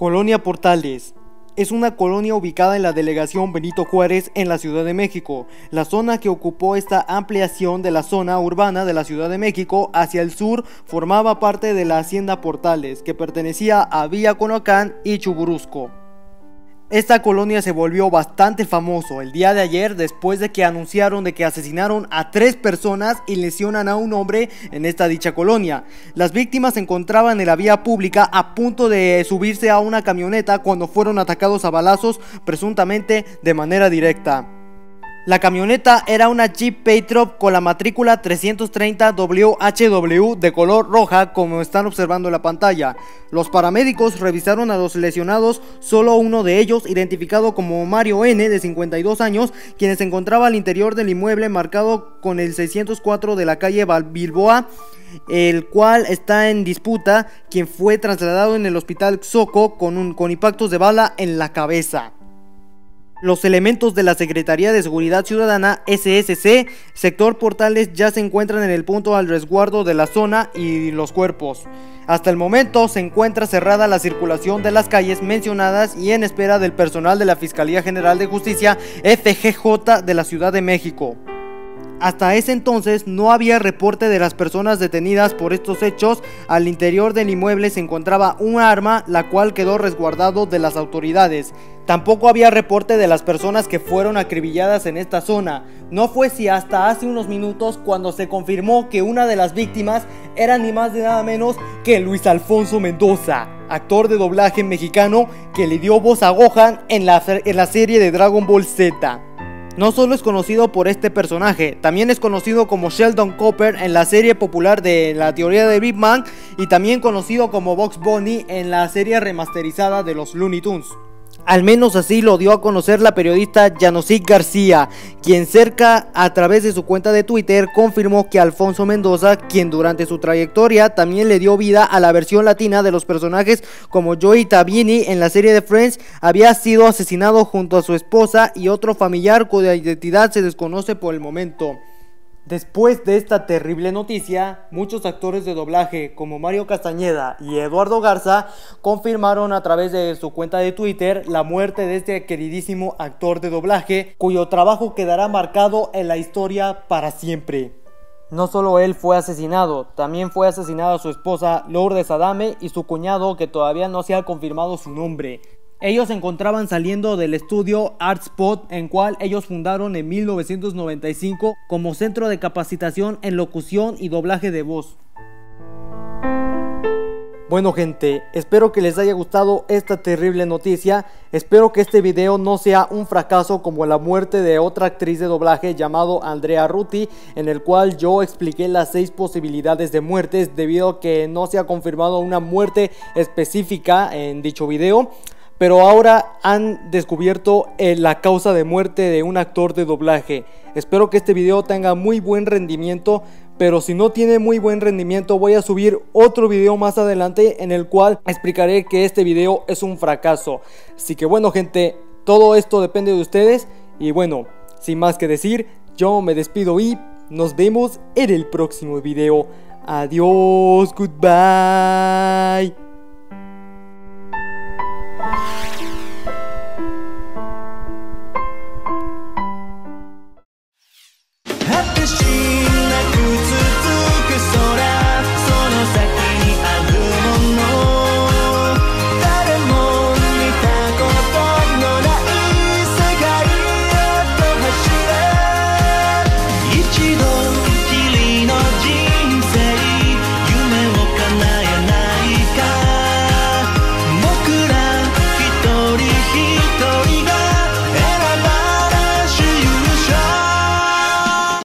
Colonia Portales. Es una colonia ubicada en la delegación Benito Juárez en la Ciudad de México. La zona que ocupó esta ampliación de la zona urbana de la Ciudad de México hacia el sur formaba parte de la hacienda Portales, que pertenecía a Villa Coyoacán y Churubusco. Esta colonia se volvió bastante famoso el día de ayer después de que anunciaron de que asesinaron a 3 personas y lesionan a un hombre en esta dicha colonia. Las víctimas se encontraban en la vía pública a punto de subirse a una camioneta cuando fueron atacados a balazos, presuntamente de manera directa. La camioneta era una Jeep Patriot con la matrícula 330 WHW de color roja, como están observando en la pantalla. Los paramédicos revisaron a los lesionados, solo uno de ellos, identificado como Mario N, de 52 años, quien se encontraba al interior del inmueble marcado con el 604 de la calle Bilboa, el cual está en disputa, quien fue trasladado en el hospital Xoco con impactos de bala en la cabeza. Los elementos de la Secretaría de Seguridad Ciudadana SSC, sector Portales, ya se encuentran en el punto al resguardo de la zona y los cuerpos. Hasta el momento se encuentra cerrada la circulación de las calles mencionadas y en espera del personal de la Fiscalía General de Justicia FGJ de la Ciudad de México. Hasta ese entonces no había reporte de las personas detenidas por estos hechos. Al interior del inmueble se encontraba un arma, la cual quedó resguardado de las autoridades. Tampoco había reporte de las personas que fueron acribilladas en esta zona. No fue si hasta hace unos minutos cuando se confirmó que una de las víctimas era ni más ni nada menos que Luis Alfonso Mendoza, actor de doblaje mexicano que le dio voz a Gohan en la serie de Dragon Ball Z. No solo es conocido por este personaje, también es conocido como Sheldon Cooper en la serie popular de la teoría de Big Bang y también conocido como Bugs Bunny en la serie remasterizada de los Looney Tunes. Al menos así lo dio a conocer la periodista Yanosic García, quien cerca a través de su cuenta de Twitter confirmó que Alfonso Mendoza, quien durante su trayectoria también le dio vida a la versión latina de los personajes como Joey Tabini en la serie de Friends, había sido asesinado junto a su esposa y otro familiar cuya identidad se desconoce por el momento. Después de esta terrible noticia, muchos actores de doblaje como Mario Castañeda y Eduardo Garza confirmaron a través de su cuenta de Twitter la muerte de este queridísimo actor de doblaje, cuyo trabajo quedará marcado en la historia para siempre. No solo él fue asesinado, también fue asesinada su esposa Lourdes Adame y su cuñado, que todavía no se ha confirmado su nombre. Ellos se encontraban saliendo del estudio Artspot, en cual ellos fundaron en 1995 como centro de capacitación en locución y doblaje de voz. Bueno gente, espero que les haya gustado esta terrible noticia. Espero que este video no sea un fracaso como la muerte de otra actriz de doblaje llamado Andrea Ruti, en el cual yo expliqué las 6 posibilidades de muertes debido a que no se ha confirmado una muerte específica en dicho video. Pero ahora han descubierto la causa de muerte de un actor de doblaje. Espero que este video tenga muy buen rendimiento, pero si no tiene muy buen rendimiento voy a subir otro video más adelante en el cual explicaré que este video es un fracaso. Así que bueno gente, todo esto depende de ustedes y bueno, sin más que decir, yo me despido y nos vemos en el próximo video. Adiós, goodbye.